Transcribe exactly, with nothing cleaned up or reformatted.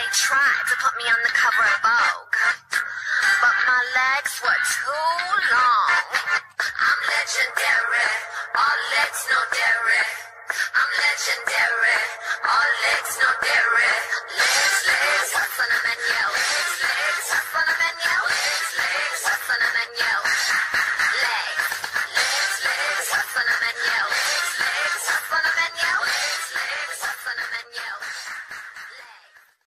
tried to put me on the cover of Vogue, but my legs were too long. I'm legendary, all legs, no dairy. I'm legendary, all legs, no dairy.